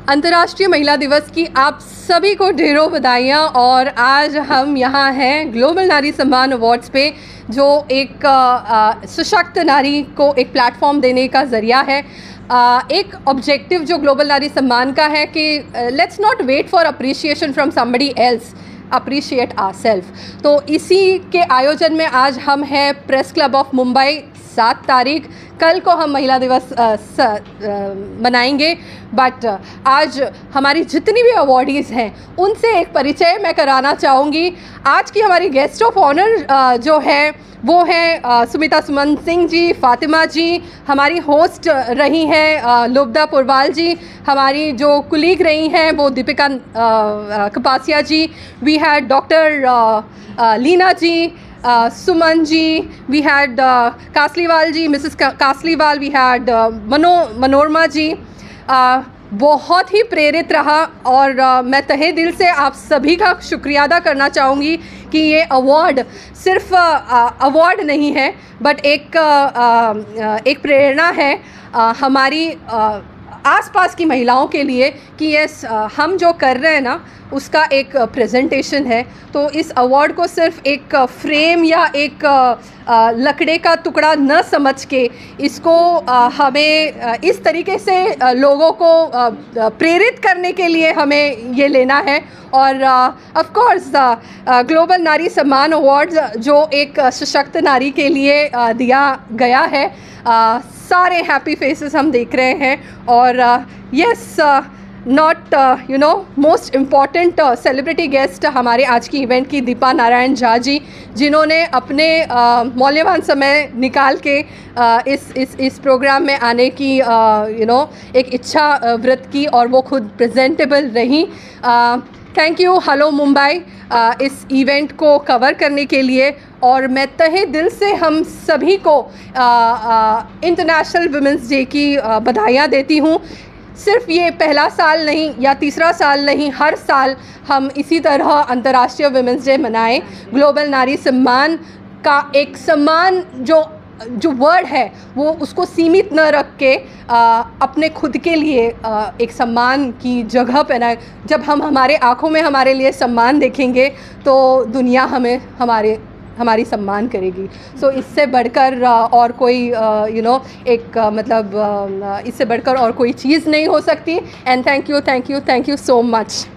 अंतर्राष्ट्रीय महिला दिवस की आप सभी को ढेरों बधाइयाँ। और आज हम यहाँ हैं ग्लोबल नारी सम्मान अवार्ड्स पे, जो एक सशक्त नारी को एक प्लेटफॉर्म देने का ज़रिया है। एक ऑब्जेक्टिव जो ग्लोबल नारी सम्मान का है कि let's not wait for appreciation from somebody else, appreciate ourselves. तो इसी के आयोजन में आज हम हैं प्रेस क्लब ऑफ मुंबई। 7 तारीख कल को हम महिला दिवस मनाएंगे, बट आज हमारी जितनी भी अवॉर्डीज़ हैं उनसे एक परिचय मैं कराना चाहूँगी। आज की हमारी गेस्ट ऑफ ऑनर जो है वो है सुमिता सुमन सिंह जी, फातिमा जी, हमारी होस्ट रही हैं लुब्धा पुरवाल जी, हमारी जो कुलीग रही हैं वो Deepika Kapasia ji, we had doctor Leena ji, Suman ji, we had Kasliwal ji, Mrs Kasliwal, we had Manorama ji. बहुत ही प्रेरित रहा और मैं तहे दिल से आप सभी का शुक्रिया अदा करना चाहूँगी कि ये अवार्ड सिर्फ अवार्ड नहीं है, बट एक प्रेरणा है हमारी आसपास की महिलाओं के लिए कि यस, हम जो कर रहे हैं ना उसका एक प्रेजेंटेशन है। तो इस अवार्ड को सिर्फ एक फ्रेम या एक लकड़े का टुकड़ा न समझ के इसको हमें इस तरीके से लोगों को प्रेरित करने के लिए हमें ये लेना है। और ऑफ कोर्स ग्लोबल नारी सम्मान अवार्ड्स जो एक सशक्त नारी के लिए दिया गया है, सारे हैप्पी फेसेस हम देख रहे हैं। और yes, not most important celebrity guest हमारे आज की इवेंट की दीपा नारायण झा जी, जिन्होंने अपने मौल्यवान समय निकाल के इस प्रोग्राम में आने की एक इच्छा व्रत की और वो खुद प्रेजेंटेबल रही। थैंक यू हेलो मुंबई इस इवेंट को कवर करने के लिए। और मैं तहे दिल से हम सभी को इंटरनेशनल वुमेंस डे की बधाइयाँ देती हूँ। सिर्फ ये पहला साल नहीं या तीसरा साल नहीं, हर साल हम इसी तरह अंतर्राष्ट्रीय वुमेंस डे मनाएं। ग्लोबल नारी सम्मान का एक सम्मान जो वर्ड है वो उसको सीमित न रख के अपने खुद के लिए एक सम्मान की जगह बनाए। जब हम हमारे आँखों में हमारे लिए सम्मान देखेंगे तो दुनिया हमें हमारी सम्मान करेगी। सो इससे बढ़कर और कोई इससे बढ़कर और कोई चीज़ नहीं हो सकती। And thank you so much.